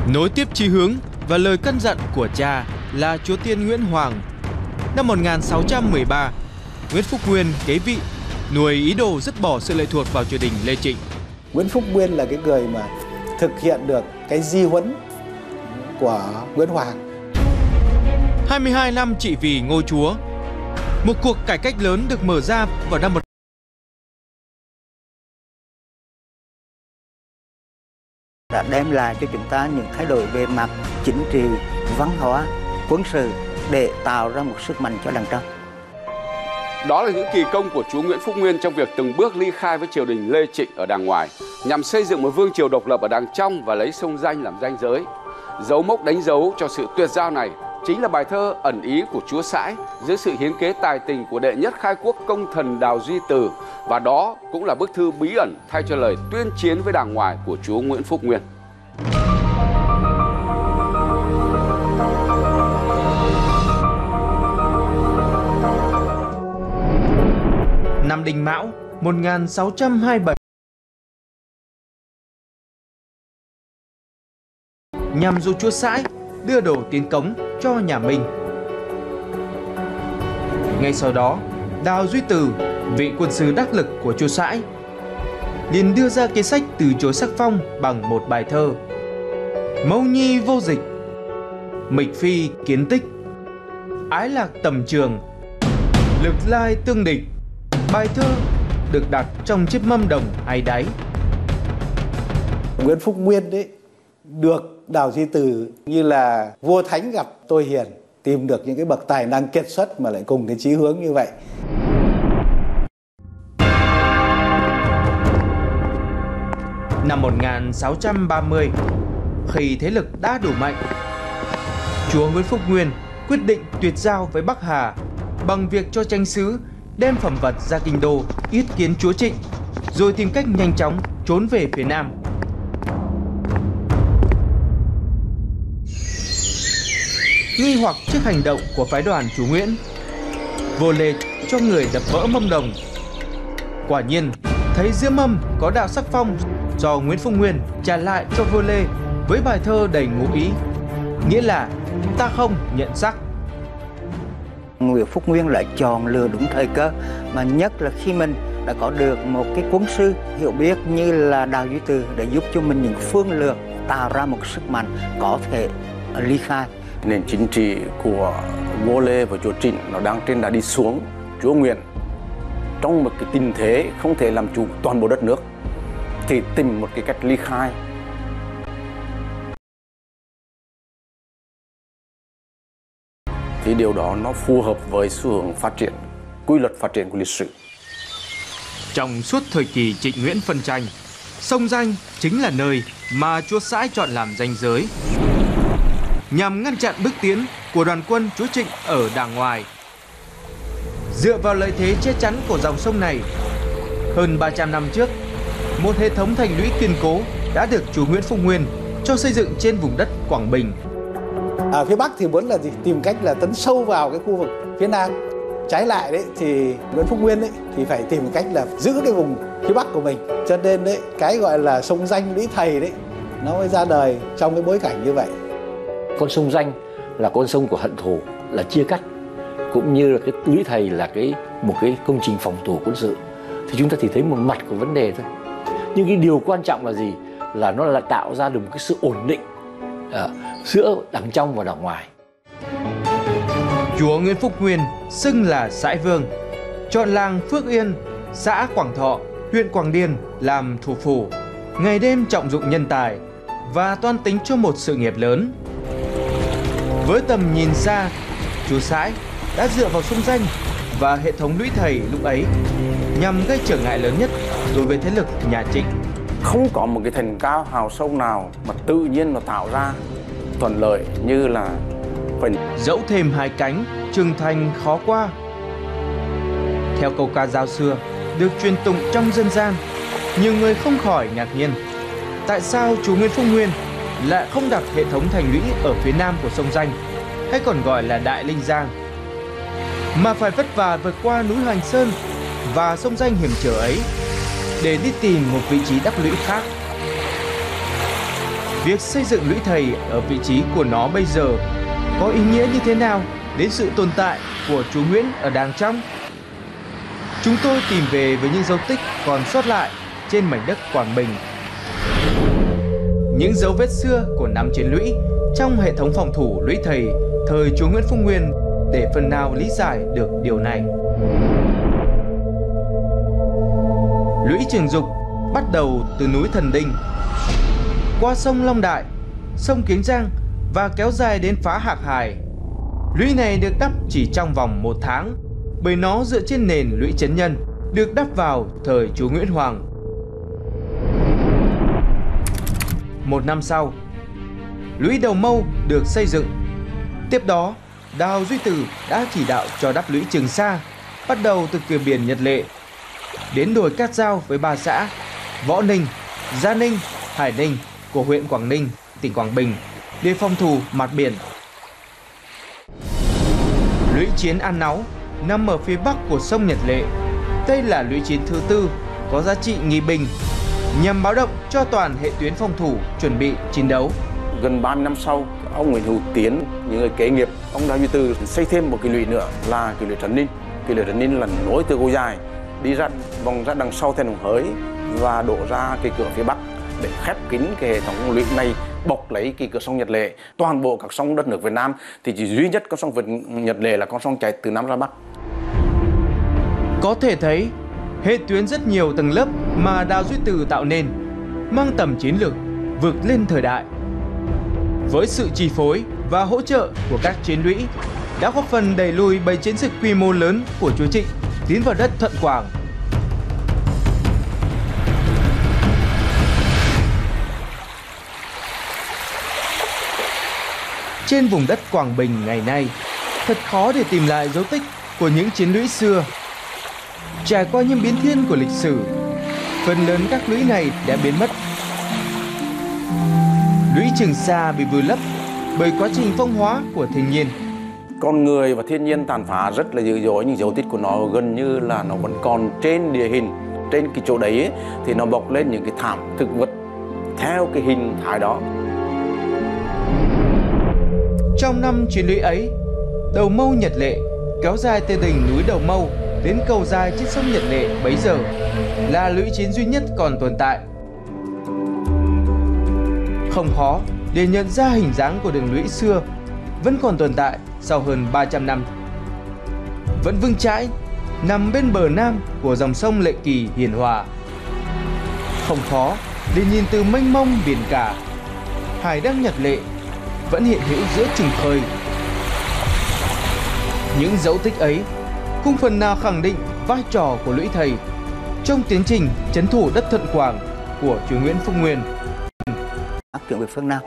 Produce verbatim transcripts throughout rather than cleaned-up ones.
Nối tiếp chí hướng và lời căn dặn của cha là Chúa Tiên Nguyễn Hoàng. Năm một nghìn sáu trăm mười ba, Nguyễn Phúc Nguyên kế vị, nuôi ý đồ dứt bỏ sự lệ thuộc vào triều đình Lê Trịnh. Nguyễn Phúc Nguyên là cái người mà thực hiện được cái di huấn của Nguyễn Hoàng. hai mươi hai năm trị vì ngôi chúa, một cuộc cải cách lớn được mở ra vào năm một đã đem lại cho chúng ta những thay đổi về mặt chính trị, văn hóa, quân sự để tạo ra một sức mạnh cho đảng Trâm. Đó là những kỳ công của chúa Nguyễn Phúc Nguyên trong việc từng bước ly khai với triều đình Lê Trịnh ở đàng ngoài, nhằm xây dựng một vương triều độc lập ở đàng trong và lấy sông Danh làm ranh giới. Dấu mốc đánh dấu cho sự tuyệt giao này chính là bài thơ ẩn ý của chúa Sãi dưới sự hiến kế tài tình của đệ nhất khai quốc công thần Đào Duy Từ, và đó cũng là bức thư bí ẩn thay cho lời tuyên chiến với đàng ngoài của chúa Nguyễn Phúc Nguyên. Năm Đinh Mão một nghìn sáu trăm hai mươi bảy, nhằm dụ chúa Sãi đưa đồ tiến cống cho nhà Minh. Ngay sau đó, Đào Duy Từ, vị quân sư đắc lực của chúa Sãi, liền đưa ra kế sách từ chối sắc phong bằng một bài thơ: Mâu nhi vô dịch, mịch phi kiến tích, ái lạc tầm trường, lực lai tương địch. Bài thơ được đặt trong chiếc mâm đồng hay đáy. Nguyễn Phúc Nguyên đấy được Đào Duy Từ như là vua thánh gặp tôi hiền, tìm được những cái bậc tài năng kiệt xuất mà lại cùng cái chí hướng như vậy. Năm một nghìn sáu trăm ba mươi, khi thế lực đã đủ mạnh, chúa Nguyễn Phúc Nguyên quyết định tuyệt giao với Bắc Hà bằng việc cho chánh sứ đem phẩm vật ra kinh đô yết kiến chúa Trịnh, rồi tìm cách nhanh chóng trốn về phía Nam. Nghi hoặc trước hành động của phái đoàn chúa Nguyễn, vua Lê cho người đập vỡ mâm đồng. Quả nhiên, thấy giữa mâm có đạo sắc phong do Nguyễn Phúc Nguyên trả lại cho vua Lê với bài thơ đầy ngụ ý, nghĩa là ta không nhận sắc. Nguyễn Phúc Nguyên lại chọn lựa đúng thời cơ, mà nhất là khi mình đã có được một cái quân sư hiểu biết như là Đào Duy Từ để giúp cho mình những phương lược tạo ra một sức mạnh có thể ly khai. Nền chính trị của vua Lê và chúa Trịnh nó đang trên đà đi xuống. Chúa Nguyễn trong một cái tình thế không thể làm chủ toàn bộ đất nước thì tìm một cái cách ly khai. Thì điều đó nó phù hợp với xu hướng phát triển, quy luật phát triển của lịch sử. Trong suốt thời kỳ Trịnh Nguyễn phân tranh, sông Danh chính là nơi mà chúa Sãi chọn làm ranh giới, nhằm ngăn chặn bước tiến của đoàn quân chúa Trịnh ở đàng ngoài. Dựa vào lợi thế che chắn của dòng sông này, hơn ba trăm năm trước, một hệ thống thành lũy kiên cố đã được chúa Nguyễn Phúc Nguyên cho xây dựng trên vùng đất Quảng Bình. Ở phía Bắc thì muốn là gì? Tìm cách là tấn sâu vào cái khu vực phía Nam. Trái lại đấy thì Nguyễn Phúc Nguyên đấy thì phải tìm một cách là giữ cái vùng phía Bắc của mình. Cho nên đấy cái gọi là sông Danh lũy thầy đấy nó mới ra đời trong cái bối cảnh như vậy. Con sông Danh là con sông của hận thù, là chia cắt, cũng như là cái lũy thầy là cái một cái công trình phòng thủ quân sự. Thì chúng ta chỉ thấy một mặt của vấn đề thôi. Nhưng cái điều quan trọng là gì? Là nó là tạo ra được một cái sự ổn định à, giữa đằng trong và đằng ngoài. Chúa Nguyễn Phúc Nguyên xưng là Sãi Vương, chọn làng Phước Yên, xã Quảng Thọ, huyện Quảng Điền làm thủ phủ, ngày đêm trọng dụng nhân tài và toan tính cho một sự nghiệp lớn. Với tầm nhìn xa, chúa Sãi đã dựa vào sông Danh và hệ thống lũy thầy lúc ấy nhằm gây trở ngại lớn nhất đối với thế lực nhà Trịnh. Không có một cái thành cao hào sông nào mà tự nhiên nó tạo ra thuận lợi như là phần dẫu thêm hai cánh, trường thành khó qua. Theo câu ca dao xưa được truyền tụng trong dân gian, nhiều người không khỏi ngạc nhiên tại sao chúa Nguyễn Phúc Nguyên lại không đặt hệ thống thành lũy ở phía nam của sông Danh, hay còn gọi là Đại Linh Giang, mà phải vất vả vượt qua núi Hoành Sơn và sông Danh hiểm trở ấy để đi tìm một vị trí đắp lũy khác. việc xây dựng lũy thầy ở vị trí của nó bây giờ có ý nghĩa như thế nào đến sự tồn tại của chúa Nguyễn ở Đàng Trong? Chúng tôi tìm về với những dấu tích còn sót lại trên mảnh đất Quảng Bình. Những dấu vết xưa của năm chiến lũy trong hệ thống phòng thủ lũy thầy thời chúa Nguyễn Phúc Nguyên để phần nào lý giải được điều này. Lũy Trường Dục bắt đầu từ núi Thần Đinh, qua sông Long Đại, sông Kiếng Giang và kéo dài đến phá Hạc Hải. Lũy này được đắp chỉ trong vòng một tháng bởi nó dựa trên nền lũy Trấn Nhân được đắp vào thời chúa Nguyễn Hoàng. Một năm sau, lũy Đầu Mâu được xây dựng. Tiếp đó, Đào Duy Từ đã chỉ đạo cho đắp lũy Trường Sa, bắt đầu từ cửa biển Nhật Lệ đến đồi Cát Giao với ba xã Võ Ninh, Gia Ninh, Hải Ninh của huyện Quảng Ninh, tỉnh Quảng Bình để phòng thủ mặt biển. Lũy Chiến An Náu nằm ở phía bắc của sông Nhật Lệ. Đây là lũy chiến thứ tư có giá trị nghi binh, nhằm báo động cho toàn hệ tuyến phòng thủ chuẩn bị chiến đấu. Gần ba mươi năm sau, ông Nguyễn Hữu Tiến, những người kế nghiệp ông Đào Duy Từ xây thêm một cái lũy nữa là cái lũy Trấn Ninh. Cái lũy Trấn Ninh là nối từ Gò Dài đi ra vòng ra đằng sau Then Đồng Hới và đổ ra cái cửa phía bắc để khép kín cái hệ thống lũy này, bọc lấy cái cửa sông Nhật Lệ. Toàn bộ các sông đất nước Việt Nam thì chỉ duy nhất con sông Việt Nhật Lệ là con sông chảy từ Nam ra Bắc. Có thể thấy hệ tuyến rất nhiều tầng lớp mà Đào Duy Từ tạo nên mang tầm chiến lược vượt lên thời đại. Với sự chi phối và hỗ trợ của các chiến lũy đã góp phần đẩy lùi bầy chiến dịch quy mô lớn của chúa Trịnh tiến vào đất Thuận Quảng. Trên vùng đất Quảng Bình ngày nay, thật khó để tìm lại dấu tích của những chiến lũy xưa. Trải qua những biến thiên của lịch sử, phần lớn các lũy này đã biến mất. Lũy Trường Sa bị vùi lấp bởi quá trình phong hóa của thiên nhiên. Con người và thiên nhiên tàn phá rất là dữ dội, nhưng dấu tích của nó gần như là nó vẫn còn trên địa hình. Trên cái chỗ đấy ấy, thì nó bọc lên những cái thảm thực vật theo cái hình thái đó. Trong năm chiến lũy ấy, Đầu Mâu Nhật Lệ kéo dài từ đỉnh núi Đầu Mâu đến cầu dài trên sông Nhật Lệ bấy giờ là lũy chiến duy nhất còn tồn tại. Không khó để nhận ra hình dáng của đường lũy xưa vẫn còn tồn tại sau hơn ba trăm năm. Vẫn vững chãi, nằm bên bờ nam của dòng sông Lệ Kỳ hiền hòa. Không khó để nhìn từ mênh mông biển cả, hải đăng Nhật Lệ vẫn hiện hữu giữa chừng khơi. Những dấu tích ấy cũng phần nào khẳng định vai trò của lũy thầy trong tiến trình trấn thủ đất Thuận Quảng của chúa Nguyễn Phúc Nguyên. Áp dụng về phương Nam.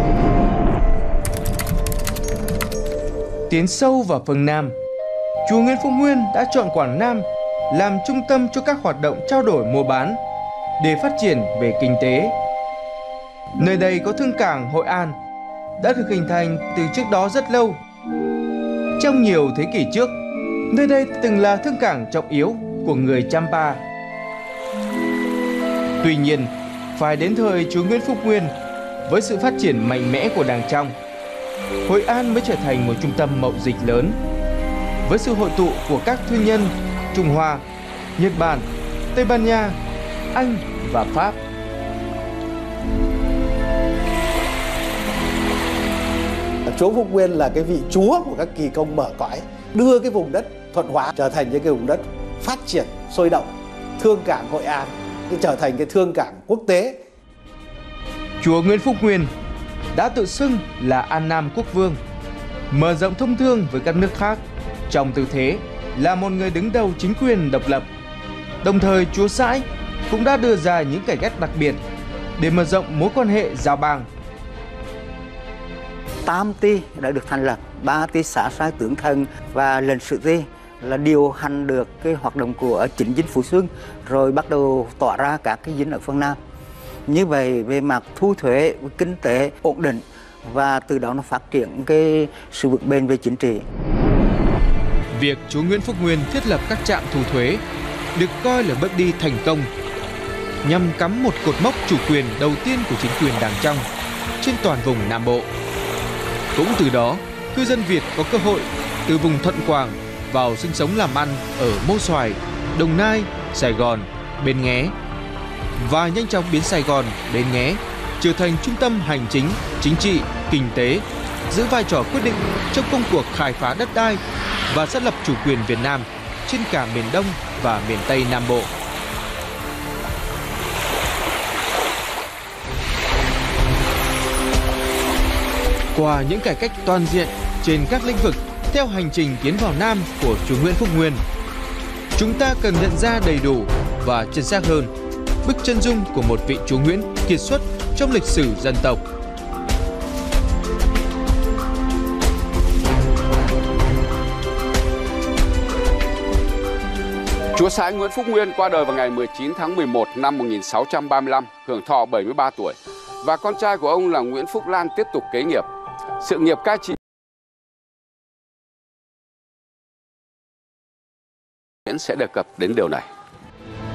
Tiến sâu vào phương Nam, chúa Nguyễn Phúc Nguyên đã chọn Quảng Nam làm trung tâm cho các hoạt động trao đổi mua bán để phát triển về kinh tế. Nơi đây có thương cảng Hội An đã được hình thành từ trước đó rất lâu. Trong nhiều thế kỷ trước, nơi đây từng là thương cảng trọng yếu của người Champa. Tuy nhiên, phải đến thời chúa Nguyễn Phúc Nguyên, với sự phát triển mạnh mẽ của Đàng Trong, Hội An mới trở thành một trung tâm mậu dịch lớn. Với sự hội tụ của các thương nhân Trung Hoa, Nhật Bản, Tây Ban Nha, Anh và Pháp. Chúa Phúc Nguyên là cái vị chúa của các kỳ công mở cõi, đưa cái vùng đất Thuận Hóa trở thành những cái vùng đất phát triển sôi động, thương cảng Hội An trở thành cái thương cảng quốc tế. Chúa Nguyễn Phúc Nguyên đã tự xưng là An Nam Quốc Vương, mở rộng thông thương với các nước khác trong tư thế là một người đứng đầu chính quyền độc lập. Đồng thời chúa Sãi cũng đã đưa ra những cải cách đặc biệt để mở rộng mối quan hệ giao bang. Tám ty đã được thành lập, ba ty xã sai tướng thần và lệnh sự ty là điều hành được cái hoạt động của chính dinh Phú Xuyên, rồi bắt đầu tỏa ra các cái dinh ở phương Nam. Như vậy về mặt thu thuế, kinh tế ổn định và từ đó nó phát triển cái sự vững bền về chính trị. Việc chúa Nguyễn Phúc Nguyên thiết lập các trạm thu thuế được coi là bước đi thành công nhằm cắm một cột mốc chủ quyền đầu tiên của chính quyền Đàng Trong trên toàn vùng Nam Bộ. Cũng từ đó, cư dân Việt có cơ hội từ vùng Thuận Quảng vào sinh sống làm ăn ở Mô Xoài, Đồng Nai, Sài Gòn, Bến Nghé và nhanh chóng biến Sài Gòn, Bến Nghé trở thành trung tâm hành chính, chính trị, kinh tế, giữ vai trò quyết định trong công cuộc khai phá đất đai và xác lập chủ quyền Việt Nam trên cả miền Đông và miền Tây Nam Bộ. Qua những cải cách toàn diện trên các lĩnh vực theo hành trình tiến vào Nam của chúa Nguyễn Phúc Nguyên, chúng ta cần nhận ra đầy đủ và chính xác hơn bức chân dung của một vị chúa Nguyễn kiệt xuất trong lịch sử dân tộc. Chúa Sái Nguyễn Phúc Nguyên qua đời vào ngày mười chín tháng mười một năm một nghìn sáu trăm ba mươi lăm, hưởng thọ bảy mươi ba tuổi, và con trai của ông là Nguyễn Phúc Lan tiếp tục kế nghiệp. Sự nghiệp cai trị sẽ đề cập đến điều này.